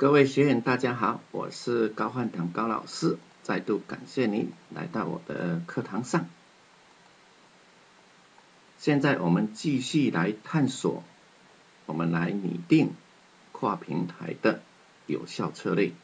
各位学员大家好，我是高焕堂高老师，再度感谢您来到我的课堂上。现在我们继续来探索，我们来拟定跨平台的有效策略。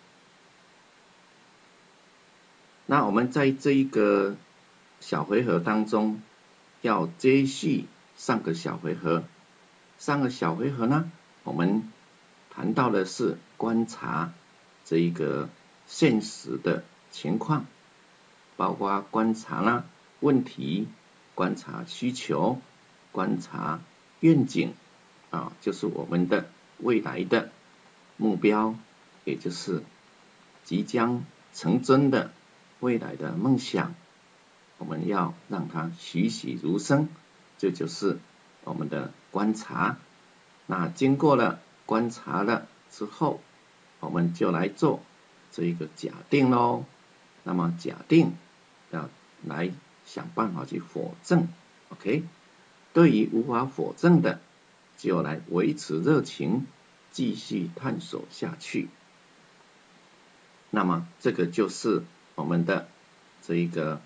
那我们在这一个小回合当中，要接续上个小回合。上个小回合呢，我们谈到的是观察这一个现实的情况，包括观察呢问题，观察需求，观察愿景就是我们的未来的目标，也就是即将成真的未来的梦想，我们要让它栩栩如生，这就是我们的观察。那经过了观察了之后，我们就来做这一个假定咯。那么假定要来想办法去否证 ，OK？ 对于无法否证的，就来维持热情，继续探索下去。那么这个就是我们的这一个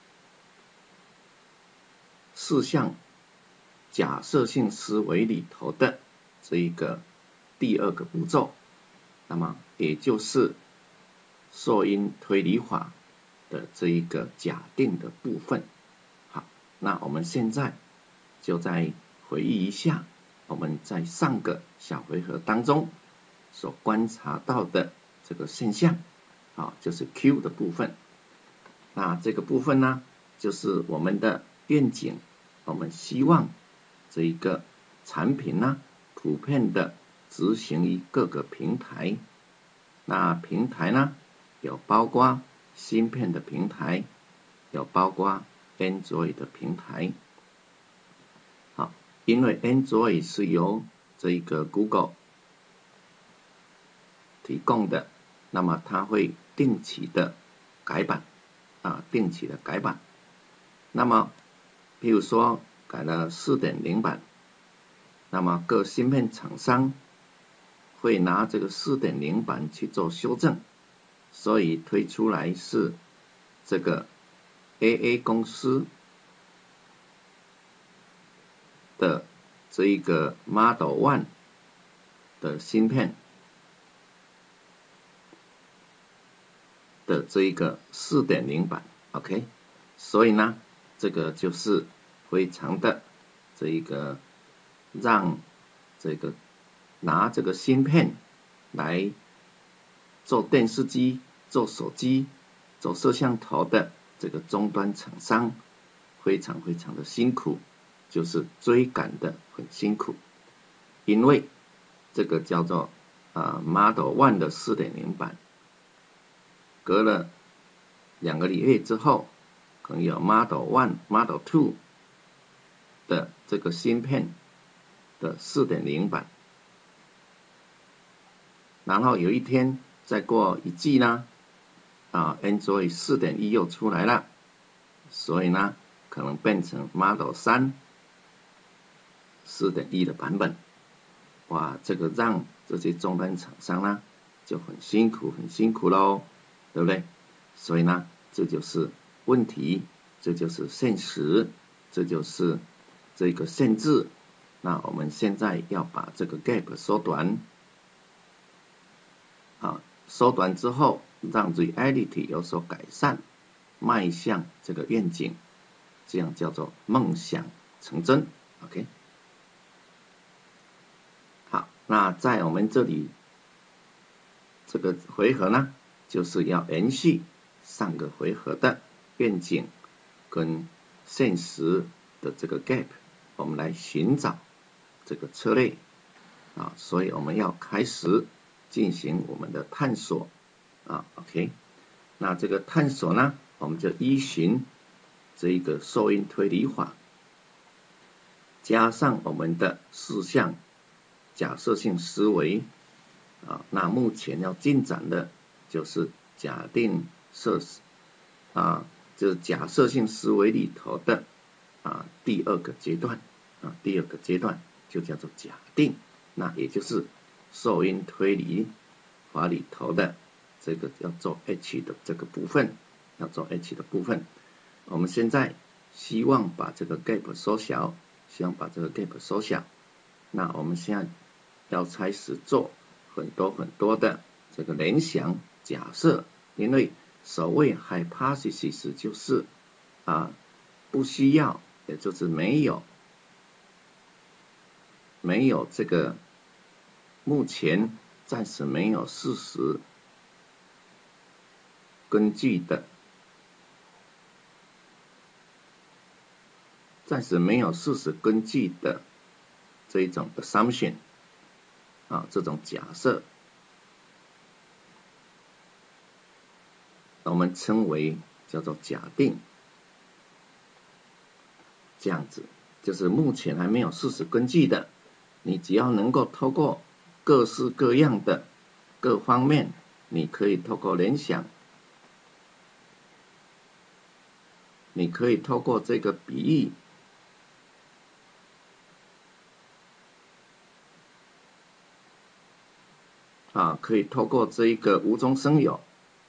四项假设性思维里头的这一个第二个步骤，那么也就是受因推理法的这一个假定的部分。好，那我们现在就再回忆一下我们在上个小回合当中所观察到的这个现象，就是 Q 的部分。那这个部分呢，就是我们的愿景，我们希望这一个产品呢，普遍的执行于各个平台。那平台呢，有包括芯片的平台，有包括 Android 的平台。好，因为 Android 是由这一个 Google 提供的，那么它会定期的改版，那么譬如说改了 4.0 版，那么各芯片厂商会拿这个 4.0 版去做修正，所以推出来是这个 AA 公司的这一个 Model 1的芯片的这一个 4.0 版 ，OK？ 所以呢，这个就是非常的这一个让这个拿这个芯片来做电视机、做手机、做摄像头的这个终端厂商非常的辛苦，就是追赶的很辛苦，因为这个叫做Model 1的 4.0 版，隔了2个月之后，可能有 Model 1、Model 2的这个芯片的 4.0 版，然后有一天再过一季呢，Android 4.1 又出来了，所以呢可能变成 Model 3 4.1 的版本。哇，这个让这些终端厂商呢就很辛苦咯，对不对？所以呢，这就是问题，这就是现实，这就是这个限制。那我们现在要把这个 gap 缩短，缩短之后，让 reality 有所改善，迈向这个愿景，这样叫做梦想成真 ，OK？ 好，那在我们这里这个回合呢，就是要延续上个回合的愿景跟现实的这个 gap， 我们来寻找这个策略所以我们要开始进行我们的探索OK？ 那这个探索呢，我们就依循这一个受因推理法，加上我们的4项假设性思维那目前要进展的就是假定就是假设性思维里头的第二个阶段就叫做假定，那也就是受因推理法里头的这个要做 H 的这个部分，要做 H 的部分。我们现在希望把这个 gap 缩小，那我们现在要开始做很多的这个联想假设，因为所谓 hypothesis 就是不需要，也就是没有这个目前暂时没有事实根据的，这一种 assumption 这种假设，我们称为叫做假定，这样子就是目前还没有事实根据的，你只要能够透过各式各样的各方面，你可以透过联想，你可以透过这个比喻可以透过这一个无中生有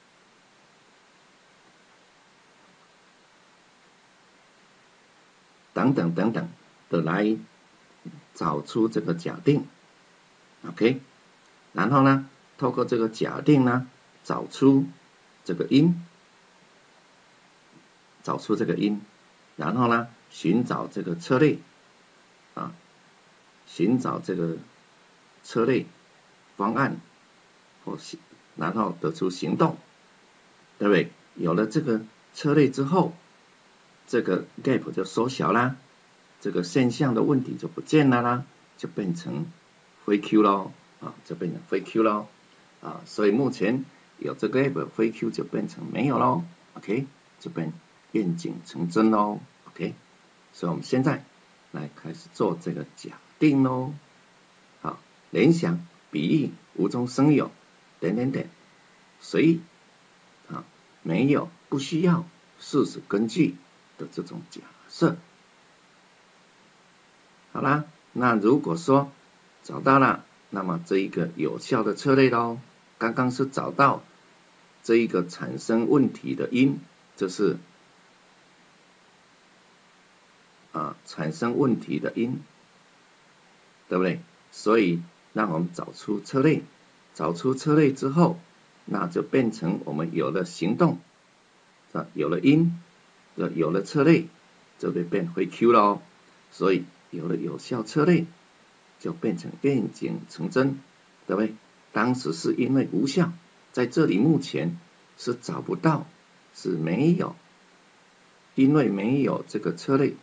等等的来找出这个假定 ，OK， 然后呢，透过这个假定呢，找出这个因，然后呢，寻找这个策略方案，然后得出行动，对不对？有了这个策略之后，这个 gap 就缩小啦，这个现象的问题就不见了啦，就变成灰 Q 咯，所以目前有这个 gap， 灰 Q 就变成没有咯 ，OK， 就变愿景成真咯 ，OK， 所以我们现在来开始做这个假定咯，好，联想、比喻、无中生有，随没有不需要事实根据的这种假设。好啦，那如果说找到了，那么这一个有效的策略咯，刚刚是找到这一个产生问题的因，这是产生问题的因，对不对？所以让我们找出策略，之后，那就变成我们有了行动，有了因，有了策略，就会变回 Q 咯。所以有了有效策略，就变成愿景成真，对不对？当时是因为无效，在这里目前是找不到，是没有，因为没有这个策略，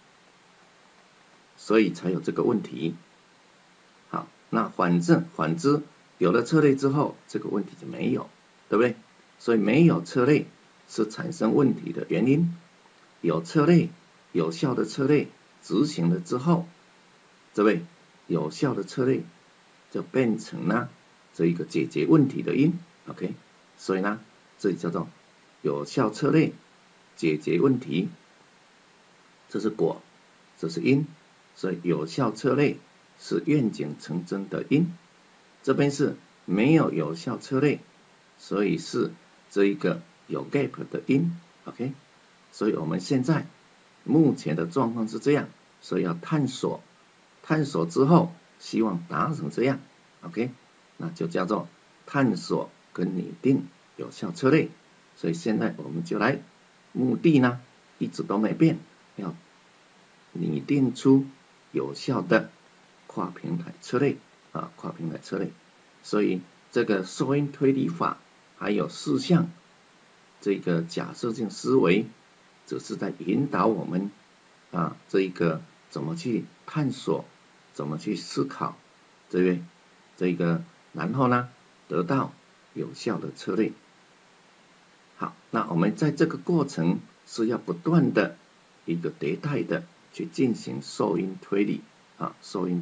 所以才有这个问题。好，那反之，有了策略之后，这个问题就没有，对不对？所以没有策略是产生问题的原因，有策略，有效的策略执行了之后，对不对？有效的策略就变成了这一个解决问题的因 ，OK， 所以呢，这里叫做有效策略解决问题，这是果，这是因，所以有效策略是愿景成真的因。这边是没有有效策略，所以是这一个有 gap 的因 ，OK， 所以我们现在目前的状况是这样，所以要探索之后，希望达成这样 ，OK， 那就叫做探索跟拟定有效策略。所以现在我们就来，目的呢一直都没变，要拟定出有效的跨平台策略所以这个受因推理法还有4项这个假设性思维，只是在引导我们这一个怎么去探索，怎么去思考，这个然后呢得到有效的策略。好，那我们在这个过程是要不断的一个迭代的去进行受因推理好，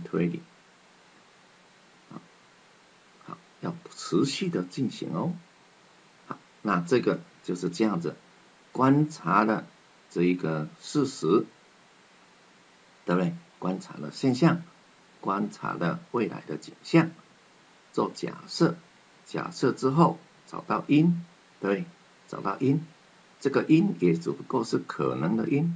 要持续的进行哦。好，那这个就是这样子，观察了这一个事实，对不对？观察了现象，观察了未来的景象，做假设， 假设之后找到因，对，找到因，这个因也只不过是可能的因，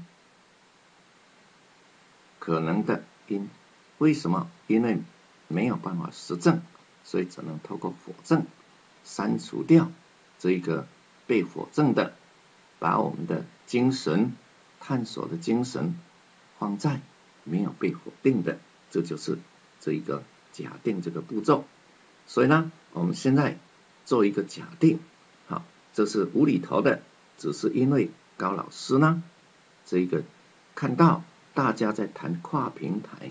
可能的因。为什么？因为没有办法实证，所以只能透过否证删除掉这个被否证的，把我们的精神探索的精神放在没有被否定的，这就是这一个假定这个步骤。所以呢，我们现在做一个假定，好，这是无厘头的，只是因为高老师呢，这一个看到大家在谈跨平台，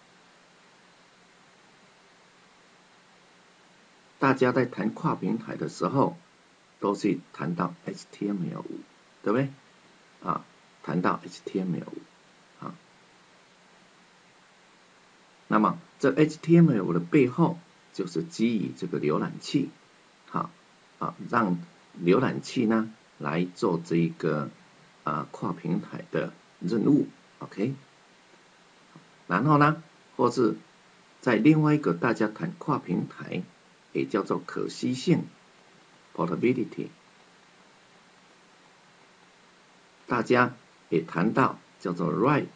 大家在谈跨平台的时候，都是谈到 HTML5， 对不对？谈到 HTML5，那么这 HTML5 的背后就是基于这个浏览器，让浏览器呢来做这一个跨平台的任务 ，OK。然后呢，或是在另外一个大家谈跨平台，也叫做可惜性 （portability）， 大家也谈到叫做 write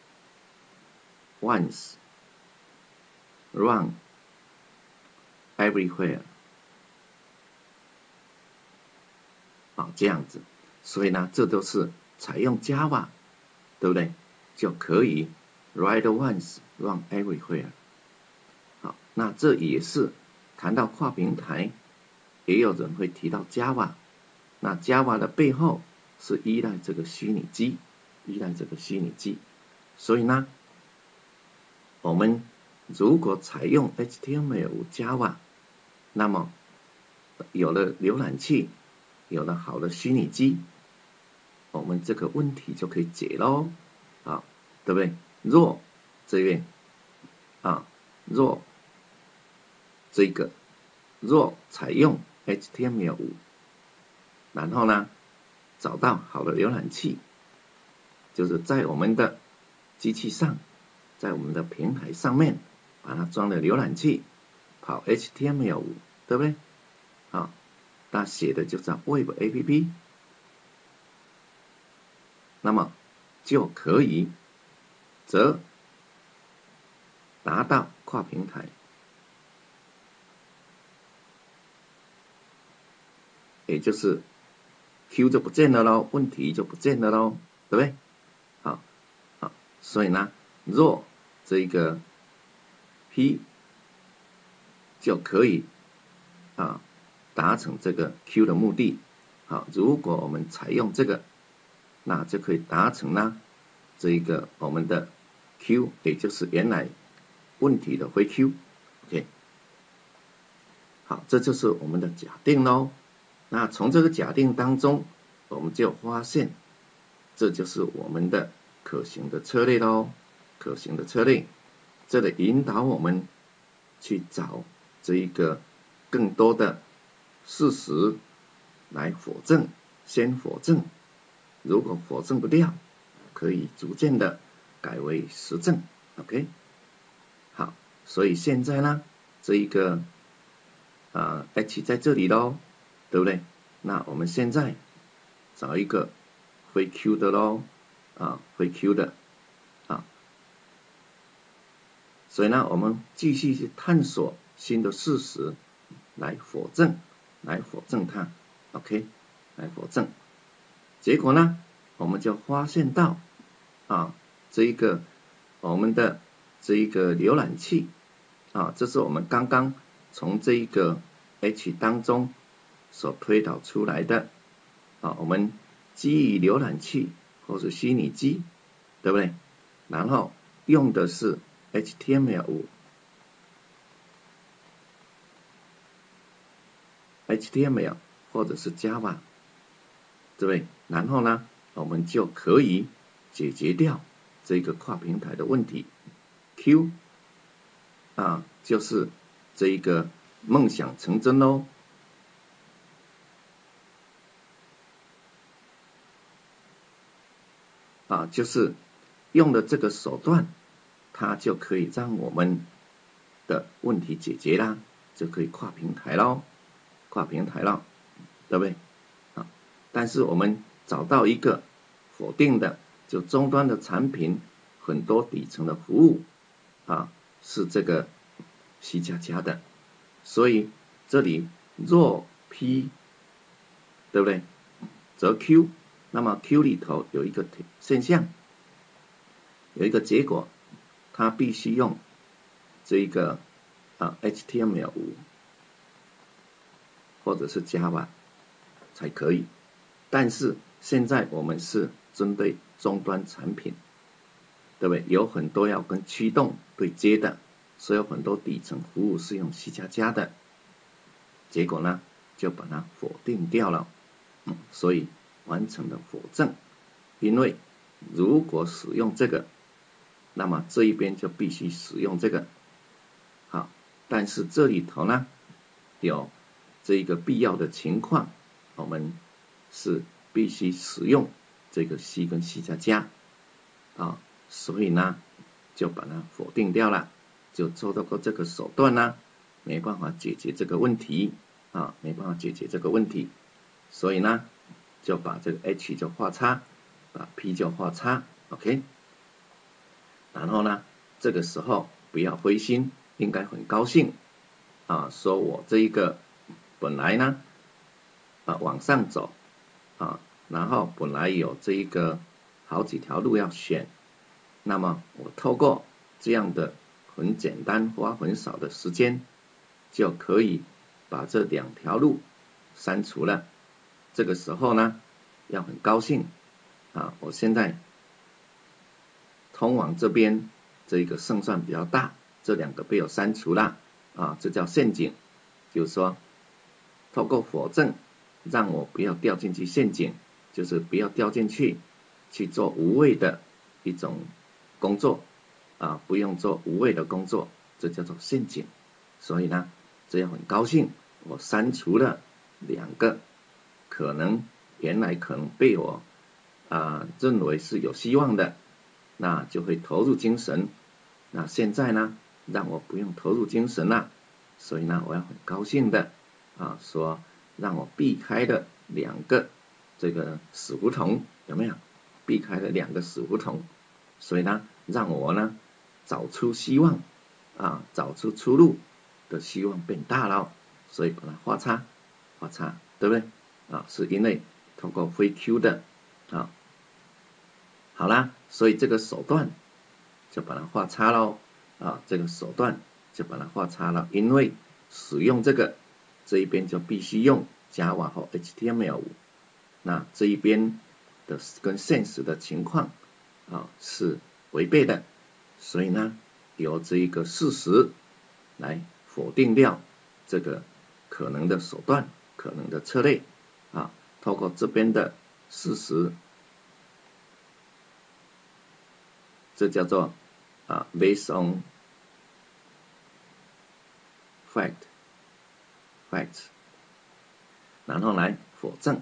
once run everywhere， 这样子。所以呢，这都是采用 Java， 对不对？就可以 write once run everywhere。好，那这也是谈到跨平台，也有人会提到 Java。那 Java 的背后是依赖这个虚拟机，所以呢，我们如果采用 HTML5 Java， 那么有了浏览器，有了好的虚拟机，我们这个问题就可以解咯，对不对？若这边若采用 HTML5， 然后呢找到好的浏览器，就是在我们的机器上，在我们的平台上面把它装了浏览器，跑 HTML5， 对不对？那写的就叫 Web App， 那么就可以则达到跨平台，也就是 Q 就不见了咯，问题就不见了咯，对不对？所以呢，若这个 P 就可以达成这个 Q 的目的。如果我们采用这个，那就可以达成呢这个我们的 Q， 也就是原来问题的回 Q。OK， 好，这就是我们的假定咯。那从这个假定当中，我们就发现这就是我们的可行的策略咯。可行的策略，这里引导我们去找这一个更多的事实来否证，先否证，如果否证不掉，可以逐渐的改为实证。OK， 好，所以现在呢，这一个H 在这里咯，对不对？那我们现在找一个回 Q 的咯，回 Q 的所以呢，我们继续去探索新的事实来否证它 ，OK， 来否证。结果呢，我们就发现到这一个我们的这一个浏览器这是我们刚刚从这一个 H 当中所推导出来的我们基于浏览器或是虚拟机，对不对？然后用的是 HTML5 或者是 Java， 对不对？然后呢，我们就可以解决掉这个跨平台的问题。Q 就是这一个梦想成真咯。就是用的这个手段，它就可以让我们的问题解决啦，就可以跨平台咯。 跨平台了，对不对？啊，但是我们找到一个否定的，就终端的产品很多底层的服务啊是这个 C++ 的，所以这里若 P 对不对？则 Q， 那么 Q 里头有一个现象，有一个结果，它必须用这个HTML5 或者是 Java 才可以。但是现在我们是针对终端产品，对不对？有很多要跟驱动对接的，所以有很多底层服务是用 C++ 的，结果呢就把它否定掉了，所以完成了否证。因为如果使用这个，那么这一边就必须使用这个。好，但是这里头呢有这一个必要的情况，我们是必须使用这个 C 跟 C++啊，所以呢就把它否定掉了，就做到过这个手段呢没办法解决这个问题啊，没办法解决这个问题，所以呢就把这个 H 就画叉，把 P 就画叉 ，OK。然后呢这个时候不要灰心，应该很高兴啊，说我这一个本来呢往上走啊，然后本来有这一个好几条路要选，那么我透过这样的很简单花很少的时间就可以把这两条路删除了。这个时候呢要很高兴啊，我现在通往这边这个胜算比较大，这两个被我删除了啊，这叫陷阱，就是说透过否证让我不要掉进去陷阱，就是不要掉进去做无谓的一种工作啊，不用做无谓的工作，这叫做陷阱。所以呢这样很高兴我删除了两个可能原来可能被我认为是有希望的，那就会投入精神，那现在呢让我不用投入精神了，所以呢我要很高兴的说让我避开了两个这个死胡同，有没有？避开了两个死胡同，所以呢让我呢找出希望找出出路的希望变大了，所以把它画叉，对不对是因为通过非 Q 的好啦，所以这个手段就把它画叉咯这个手段就把它画叉了，因为使用这一边就必须用 Java 和 HTML5， 那这一边的跟现实的情况是违背的，所以呢由这一个事实来否定掉这个可能的手段，可能的策略透过这边的事实，这叫做based on facts， 然后来否证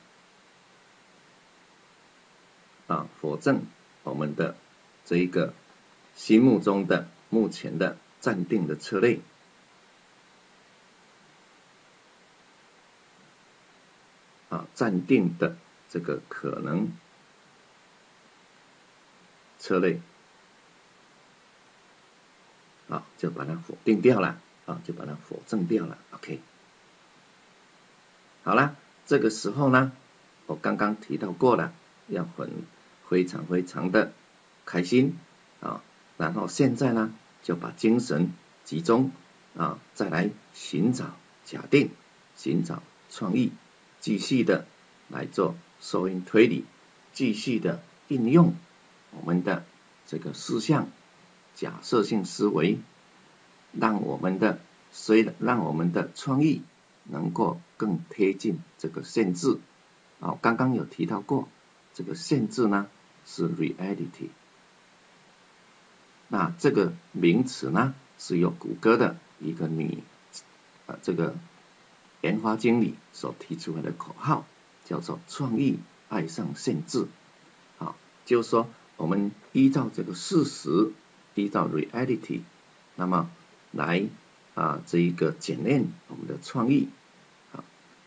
否证我们的这一个心目中的目前的暂定的策略暂定的这个可能策略就把它否定掉了就把它否证掉了 OK。 好了，这个时候呢我刚刚提到过了，要非常的开心然后现在呢就把精神集中再来寻找假定，寻找创意，继续的来做收因推理，继续的应用我们的这个四项假设性思维，让我们的创意能够更贴近这个限制刚刚有提到过，这个限制呢是 reality， 那这个名词呢是由谷歌的一个这个研发经理所提出来的口号，叫做创意爱上限制就是说我们依照这个事实，依照 reality， 那么来这一个检验我们的创意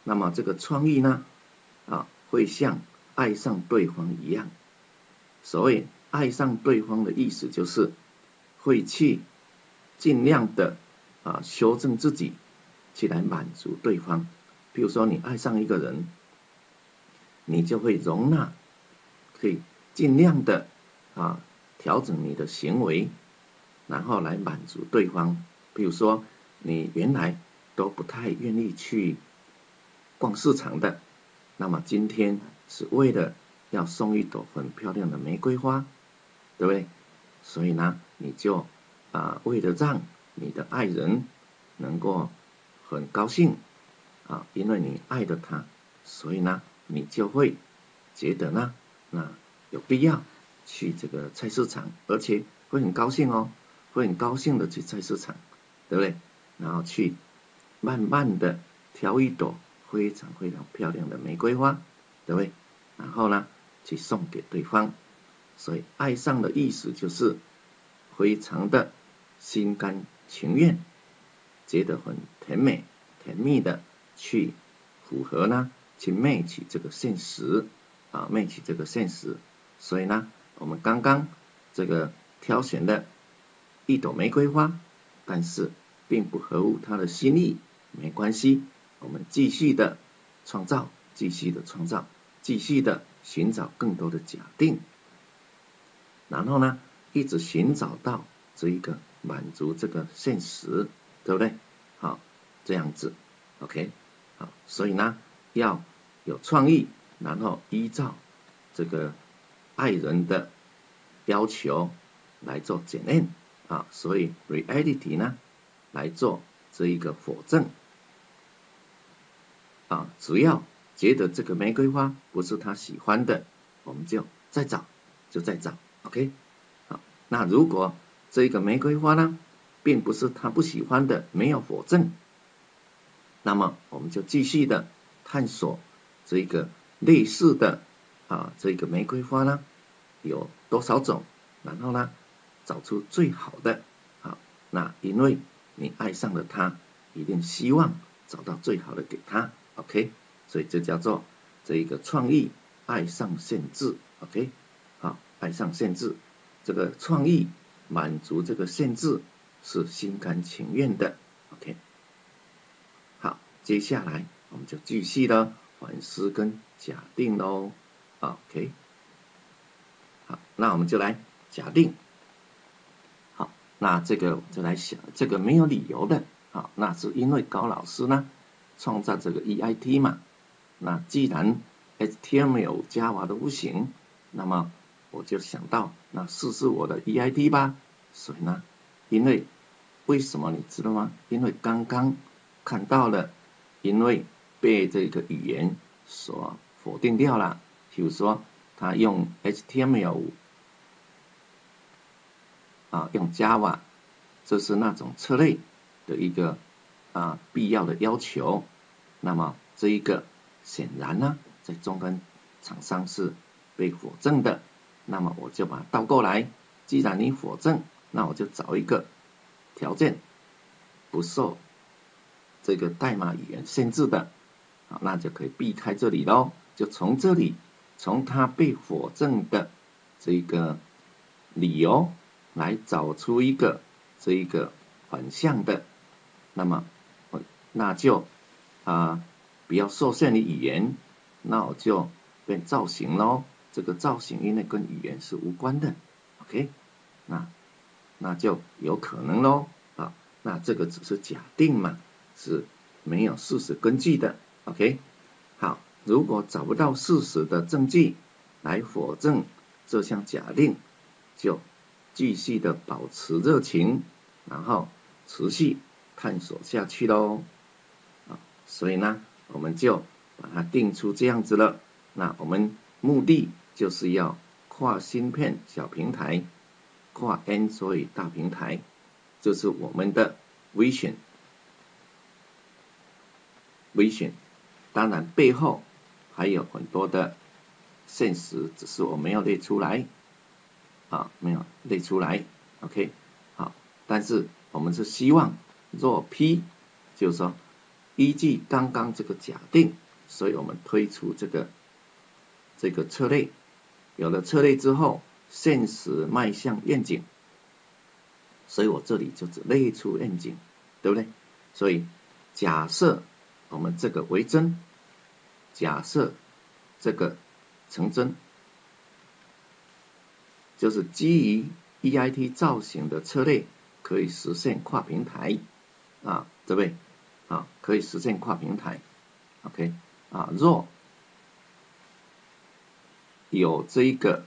那么这个创意呢，会像爱上对方一样。所谓爱上对方的意思就是会去尽量的修正自己，去来满足对方。比如说你爱上一个人，你就会容纳，可以尽量的调整你的行为，然后来满足对方。比如说你原来都不太愿意去逛市场的，那么今天是为了要送一朵很漂亮的玫瑰花，对不对？所以呢，你就为了让你的爱人能够很高兴因为你爱了他，所以呢，你就会觉得呢，那有必要去这个菜市场，而且会很高兴哦，会很高兴的去菜市场，对不对？然后去慢慢的挑一朵非常非常漂亮的玫瑰花，对不对？然后呢，去送给对方。所以爱上的意思就是非常的心甘情愿，觉得很甜美甜蜜的去符合呢，去match这个现实match这个现实。所以呢，我们刚刚这个挑选的一朵玫瑰花，但是并不合乎他的心意，没关系，我们继续的创造，继续的创造，继续的寻找更多的假定，然后呢，一直寻找到这一个满足这个现实，对不对？好，这样子 ，OK， 好，所以呢，要有创意，然后依照这个爱人的要求来做检验所以 reality 呢来做这一个否证只要觉得这个玫瑰花不是他喜欢的，我们就再找，OK。那如果这个玫瑰花呢，并不是他不喜欢的，没有否证，那么我们就继续的探索这个类似的这个玫瑰花呢有多少种，然后呢找出最好的那因为你爱上了他，一定希望找到最好的给他 ，OK， 所以这叫做这一个创意爱上限制 ，OK， 好，爱上限制，这个创意满足这个限制是心甘情愿的 ，OK， 好，接下来我们就继续的反思跟假定咯 ，OK， 好，那我们就来假定。那这个我就来想，这个没有理由的那是因为高老师呢创造这个 EIT 嘛，那既然 HTML、Java 都不行，那么我就想到那试试我的 EIT 吧。所以呢，为什么你知道吗？因为刚刚看到了，因为被这个语言所否定掉了，比如说他用 HTML用 Java， 这是那种策略的一个必要的要求。那么这一个显然呢，在终端厂商是被否证的。那么我就把它倒过来，既然你否证，那我就找一个条件不受这个代码语言限制的，那就可以避开这里咯。就从这里，从它被否证的这个理由来找出一个这一个反向的，那么那就比较受限于语言，那我就变造型咯。这个造型因为跟语言是无关的 ，OK， 那就有可能咯那这个只是假定嘛，是没有事实根据的 ，OK， 好，如果找不到事实的证据来否证这项假定，就继续的保持热情，然后持续探索下去咯所以呢，我们就把它定出这样子了。那我们目的就是要跨芯片小平台，跨 Android 大平台，这是我们的 vision。当然背后还有很多的现实，只是我没有列出来没有列出来 OK， 好，但是我们是希望若 P 就是说依据刚刚这个假定，所以我们推出这个策略。有了策略之后，现实迈向愿景，所以我这里就只列出愿景，对不对？所以假设我们这个为真，假设这个成真，就是基于 EIT 造型的策略可以实现跨平台啊，对不对？啊，可以实现跨平台 ，OK 啊，若有这个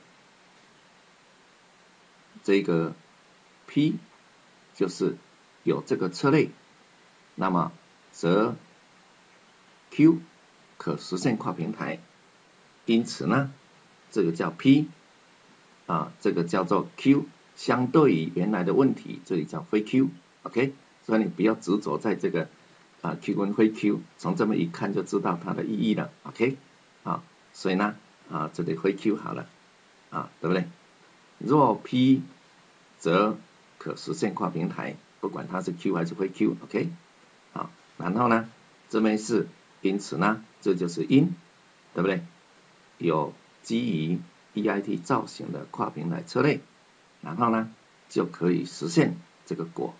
P， 就是有这个策略，那么则 Q 可实现跨平台，因此呢，这个叫 P 啊，这个叫做 Q， 相对于原来的问题，这里叫非 Q，OK， 所以你不要执着在这个Q 跟非 Q， 从这么一看就知道它的意义了 ，OK， 啊，所以呢这里非 Q 好了啊，对不对？若 P 则可实现跨平台，不管它是 Q 还是非 Q，OK， 好，然后呢，这边是因此呢，这就是因，对不对？有基于 EIT 造型的跨平台策略，然后呢，就可以实现这个果，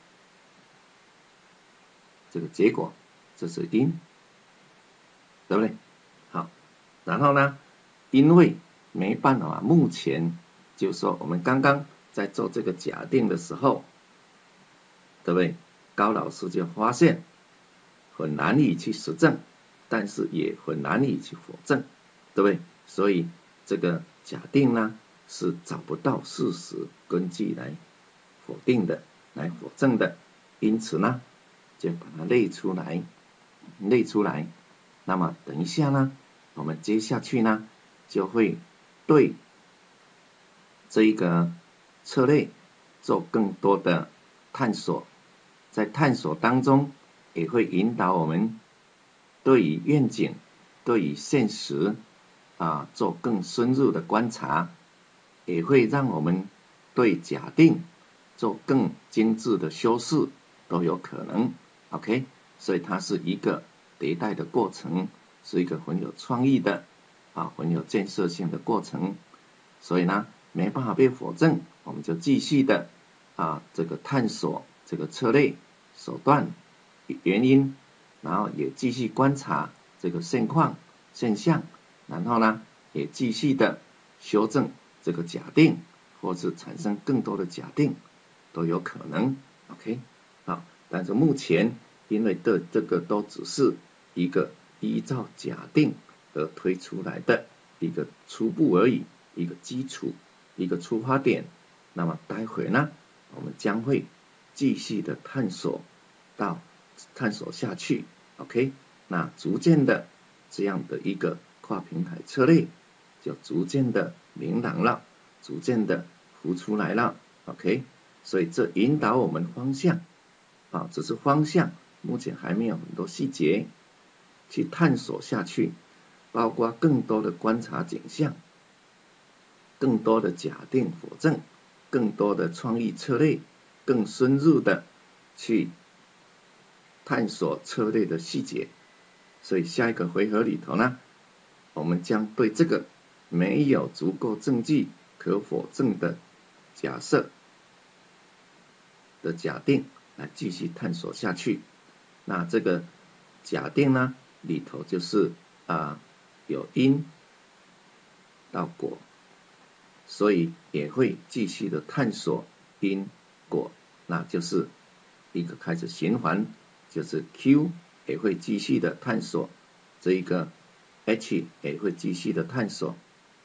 这个结果，这是因，对不对？好，然后呢，因为没办法，目前就是说我们刚刚在做这个假定的时候，对不对？高老师就发现很难以去实证，但是也很难以去否证，对不对？所以这个假定呢是找不到事实根据来否定的，来否证的，因此呢就把它列出来。那么等一下呢，我们接下去呢就会对这一个策略做更多的探索，在探索当中也会引导我们对于愿景、对于现实做更深入的观察，也会让我们对假定做更精致的修饰都有可能 ，OK， 所以它是一个迭代的过程，是一个很有创意的很有建设性的过程，所以呢没办法被否证，我们就继续的这个探索这个策略手段原因，然后也继续观察这个现况现象，然后呢也继续的修正这个假定，或是产生更多的假定都有可能 ，OK， 好，但是目前因为这个都只是一个依照假定而推出来的一个初步而已，一个基础，一个出发点。那么待会呢，我们将会继续的探索下去 ，OK， 那逐渐的这样的一个跨平台策略就逐渐的明朗了，逐渐的浮出来了 ，OK， 所以这引导我们方向只是方向，目前还没有很多细节去探索下去，包括更多的观察景象，更多的假定否证，更多的创意策略，更深入的去探索策略的细节。所以下一个回合里头呢，我们将对这个没有足够证据可否证的假设的假定来继续探索下去。那这个假定呢里头就是有因到果，所以也会继续的探索因果，那就是一个开始循环，就是 Q 也会继续的探索，这一个 H 也会继续的探索，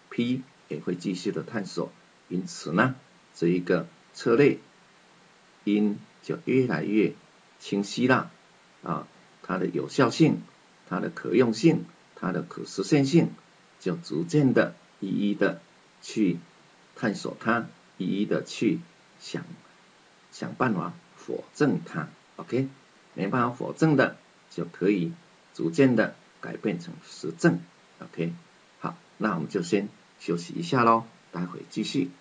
P 也会继续的探索，因此呢这一个策略因就越来越清晰了它的有效性，它的可用性，它的可实现性就逐渐的一一的去探索它，一一的去想办法否证它 ，OK， 没办法否证的就可以逐渐的改变成实证 ，OK， 好，那我们就先休息一下咯，待会继续。